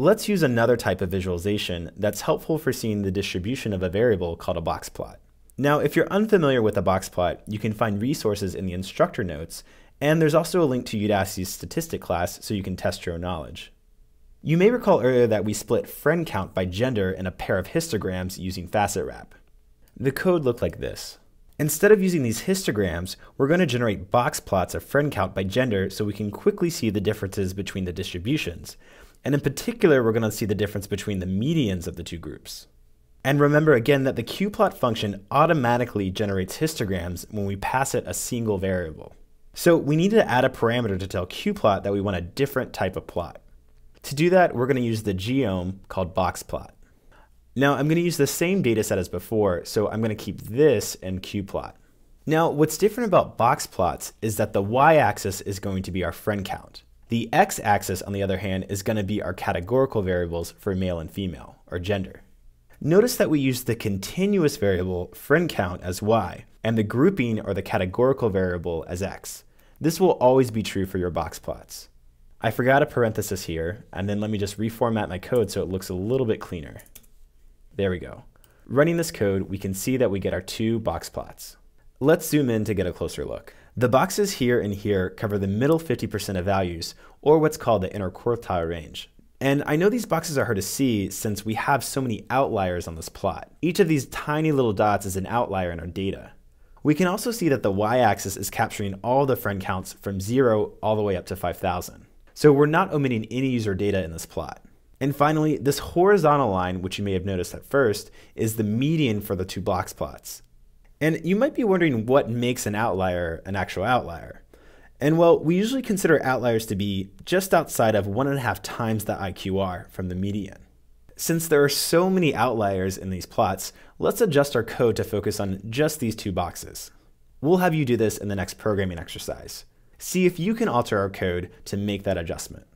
Let's use another type of visualization that's helpful for seeing the distribution of a variable called a box plot. Now, if you're unfamiliar with a box plot, you can find resources in the instructor notes, and there's also a link to Udacity's statistic class so you can test your own knowledge. You may recall earlier that we split friend count by gender in a pair of histograms using facet wrap. The code looked like this. Instead of using these histograms, we're going to generate box plots of friend count by gender so we can quickly see the differences between the distributions. And in particular, we're going to see the difference between the medians of the two groups. And remember again that the qplot function automatically generates histograms when we pass it a single variable. So we need to add a parameter to tell qplot that we want a different type of plot. To do that, we're going to use the geom called boxplot. Now I'm going to use the same data set as before, so I'm going to keep this in qplot. Now what's different about box plots is that the y-axis is going to be our friend count. The x-axis, on the other hand, is going to be our categorical variables for male and female, or gender. Notice that we use the continuous variable friend count as y, and the grouping or the categorical variable as x. This will always be true for your box plots. I forgot a parenthesis here, and then let me just reformat my code so it looks a little bit cleaner. There we go. Running this code, we can see that we get our two box plots. Let's zoom in to get a closer look. The boxes here and here cover the middle 50% of values, or what's called the interquartile range. And I know these boxes are hard to see since we have so many outliers on this plot. Each of these tiny little dots is an outlier in our data. We can also see that the y-axis is capturing all the friend counts from 0 all the way up to 5,000. So we're not omitting any user data in this plot. And finally, this horizontal line, which you may have noticed at first, is the median for the two box plots. And you might be wondering what makes an outlier an actual outlier. And well, we usually consider outliers to be just outside of 1.5 times the IQR from the median. Since there are so many outliers in these plots, let's adjust our code to focus on just these two boxes. We'll have you do this in the next programming exercise. See if you can alter our code to make that adjustment.